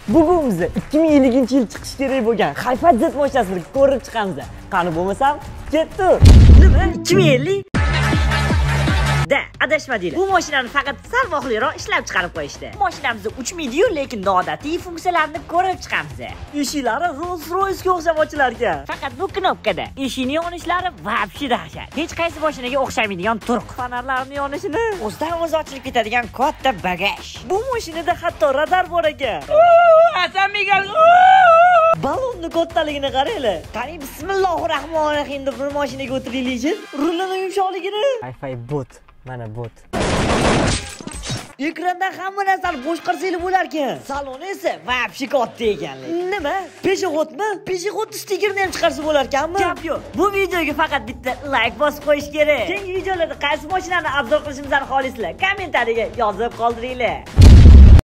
Bugun biz 2050-yil chiqish kerak bo'lgan Hayfat Z mashinasini ko'rib chiqamiz. Qani bo'lmasam, ketdik. Nima? 2050? Da, adashmadinglar. Bu mashinani faqat sal vaqtliroq ishlab chiqarib qo'yishdi. Mashinamiz uchmaydi-yu, lekin noodatiy funksiyalarini ko'rib chiqamiz. Eshiklari Rolls-Royce'ga o'xshab ochilar ekan. Faqat bu knopkada. Eshikning yonishlari vobshe dahshat. Hech qaysi mashinaga o'xshamaydigan turq. Fonarlarning yonishini o'zidan-o'zi ochilib ketadigan katta bagaj. Bu mashinada hatto radar bor ekan. Hasan Miguel. Balonni kattaligini qaranglar. Qani bismillahir-rahmonir-rahim deb bir mashinaga o'tiraylik. Rulining yumshoqligini. Hi-Fi bot. Mana bot. Ekranda hamma narsani boshqarsanglar bo'lar ekan. Saloni esa vobshe katta ekanlik. Nima? Peshobodmi? Peshobod stikerini ham chiqarsa bo'lar ekanmi? Gap yo'q. Bu videoga faqat bitta like bosib qo'yish kerak. Keyingi videolarda qaysi mashinani obzor qilishimizni xohlaysizlar? Kommentariyaga yozib qoldiringlar.